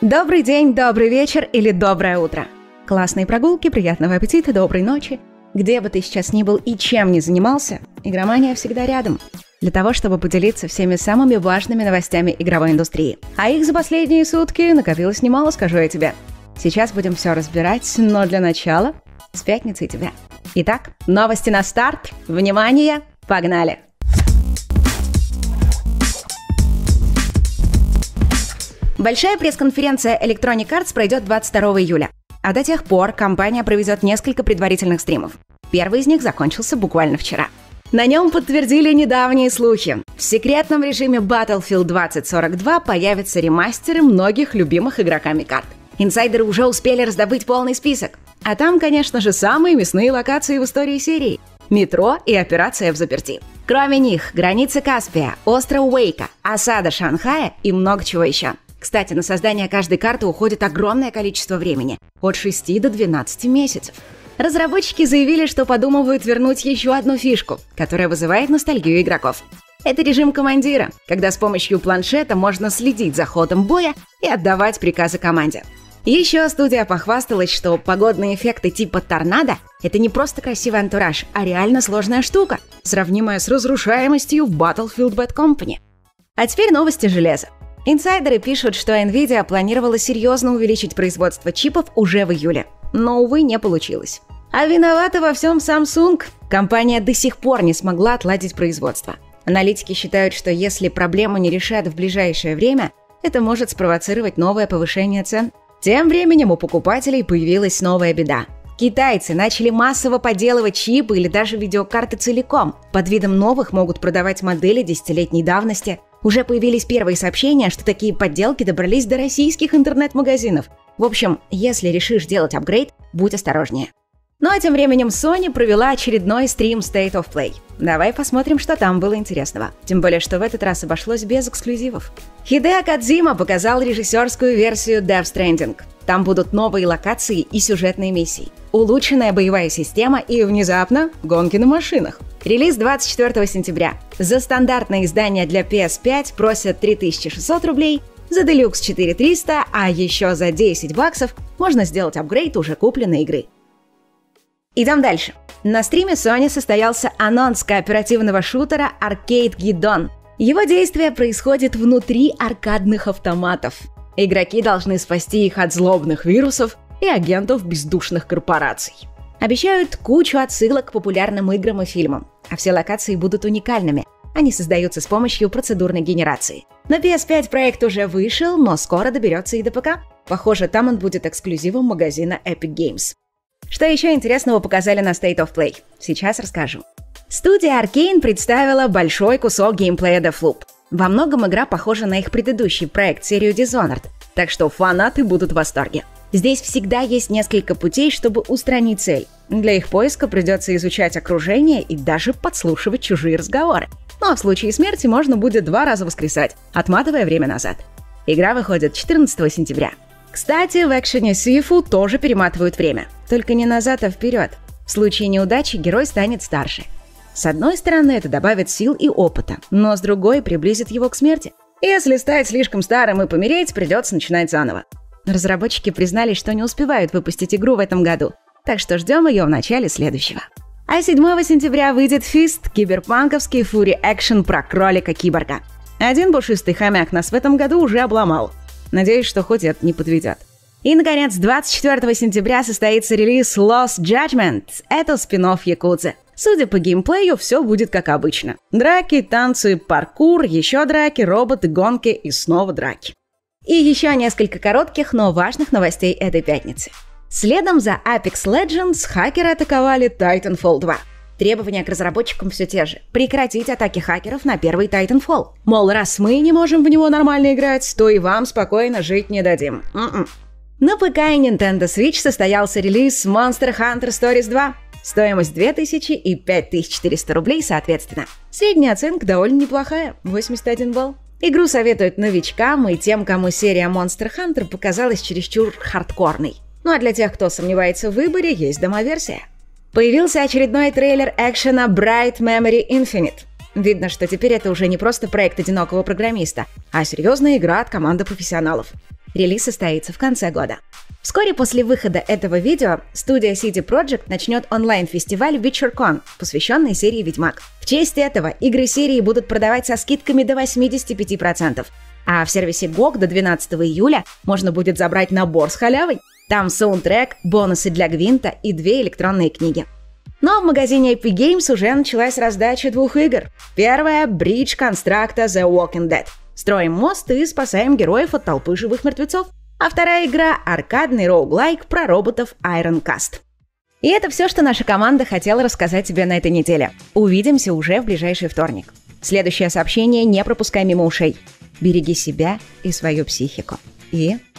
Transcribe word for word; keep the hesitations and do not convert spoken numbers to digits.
Добрый день, добрый вечер или доброе утро. Классной прогулки, приятного аппетита, доброй ночи. Где бы ты сейчас ни был и чем ни занимался, игромания всегда рядом. Для того, чтобы поделиться всеми самыми важными новостями игровой индустрии. А их за последние сутки накопилось немало, скажу я тебе. Сейчас будем все разбирать, но для начала с пятницей тебя. Итак, новости на старт. Внимание, погнали! Большая пресс-конференция Electronic Arts пройдет двадцать второго июля. А до тех пор компания проведет несколько предварительных стримов. Первый из них закончился буквально вчера. На нем подтвердили недавние слухи. В секретном режиме Battlefield двадцать сорок два появятся ремастеры многих любимых игроками карт. Инсайдеры уже успели раздобыть полный список. А там, конечно же, самые мясные локации в истории серии. Метро и Операция взаперти. Кроме них, границы Каспия, остров Уэйка, осада Шанхая и много чего еще. Кстати, на создание каждой карты уходит огромное количество времени – от шести до двенадцати месяцев. Разработчики заявили, что подумывают вернуть еще одну фишку, которая вызывает ностальгию игроков. Это режим командира, когда с помощью планшета можно следить за ходом боя и отдавать приказы команде. Еще студия похвасталась, что погодные эффекты типа торнадо – это не просто красивый антураж, а реально сложная штука, сравнимая с разрушаемостью в Battlefield Bad Company. А теперь новости железа. Инсайдеры пишут, что Nvidia планировала серьезно увеличить производство чипов уже в июле. Но, увы, не получилось. А виновата во всем Samsung. Компания до сих пор не смогла отладить производство. Аналитики считают, что если проблему не решат в ближайшее время, это может спровоцировать новое повышение цен. Тем временем у покупателей появилась новая беда. Китайцы начали массово подделывать чипы или даже видеокарты целиком. Под видом новых могут продавать модели десятилетней давности. Уже появились первые сообщения, что такие подделки добрались до российских интернет-магазинов. В общем, если решишь делать апгрейд, будь осторожнее. Ну а тем временем Sony провела очередной стрим State of Play. Давай посмотрим, что там было интересного. Тем более, что в этот раз обошлось без эксклюзивов. Хидео Кодзима показал режиссерскую версию Death Stranding. Там будут новые локации и сюжетные миссии, улучшенная боевая система и, внезапно, гонки на машинах. Релиз двадцать четвёртого сентября. За стандартное издание для пи эс пять просят три тысячи шестьсот рублей, за Deluxe четыре тысячи триста, а еще за десять баксов можно сделать апгрейд уже купленной игры. Идем дальше. На стриме Sony состоялся анонс кооперативного шутера Arcade Gidon. Его действие происходит внутри аркадных автоматов. Игроки должны спасти их от злобных вирусов и агентов бездушных корпораций. Обещают кучу отсылок к популярным играм и фильмам, а все локации будут уникальными. Они создаются с помощью процедурной генерации. На пи эс пять проект уже вышел, но скоро доберется и до ПК. Похоже, там он будет эксклюзивом магазина Epic Games. Что еще интересного показали на State of Play? Сейчас расскажу. Студия Arkane представила большой кусок геймплея Deathloop. Во многом игра похожа на их предыдущий проект, серию Dishonored, так что фанаты будут в восторге. Здесь всегда есть несколько путей, чтобы устранить цель. Для их поиска придется изучать окружение и даже подслушивать чужие разговоры. Ну а в случае смерти можно будет два раза воскресать, отматывая время назад. Игра выходит четырнадцатого сентября. Кстати, в экшене Сифу тоже перематывают время, только не назад, а вперед. В случае неудачи герой станет старше. С одной стороны, это добавит сил и опыта, но с другой приблизит его к смерти. Если стать слишком старым и помереть, придется начинать заново. Разработчики признались, что не успевают выпустить игру в этом году, так что ждем ее в начале следующего. А седьмого сентября выйдет Fist, киберпанковский фури-экшен про кролика-киборга. Один пушистый хомяк нас в этом году уже обломал. Надеюсь, что хоть это не подведет. И, наконец, двадцать четвёртого сентября состоится релиз Lost Judgment. Это спин-офф Якудзы. Судя по геймплею, все будет как обычно. Драки, танцы, паркур, еще драки, роботы, гонки и снова драки. И еще несколько коротких, но важных новостей этой пятницы. Следом за Apex Legends хакеры атаковали Titanfall два. Требования к разработчикам все те же. Прекратить атаки хакеров на первый Titanfall. Мол, раз мы не можем в него нормально играть, то и вам спокойно жить не дадим. М-м. На ПК и Nintendo Switch состоялся релиз Monster Hunter Stories два. Стоимость две тысячи и пять тысяч четыреста рублей соответственно. Средняя оценка довольно неплохая – восемьдесят один балл. Игру советуют новичкам и тем, кому серия Monster Hunter показалась чересчур хардкорной. Ну а для тех, кто сомневается в выборе, есть демоверсия. Появился очередной трейлер экшена Bright Memory Infinite. Видно, что теперь это уже не просто проект одинокого программиста, а серьезная игра от команды профессионалов. Релиз состоится в конце года. Вскоре после выхода этого видео студия си ди Projekt начнет онлайн-фестиваль WitcherCon, посвященный серии «Ведьмак». В честь этого игры серии будут продавать со скидками до восемьдесят пять процентов. А в сервисе джи о джи до двенадцатого июля можно будет забрать набор с халявой. Там саундтрек, бонусы для Гвинта и две электронные книги. Но в магазине Epic Games уже началась раздача двух игр. Первая — Bridge Constructa The Walking Dead. Строим мост и спасаем героев от толпы живых мертвецов. А вторая игра — аркадный роуглайк про роботов Iron Cast. И это все, что наша команда хотела рассказать тебе на этой неделе. Увидимся уже в ближайший вторник. Следующее сообщение не пропускай мимо ушей. Береги себя и свою психику. И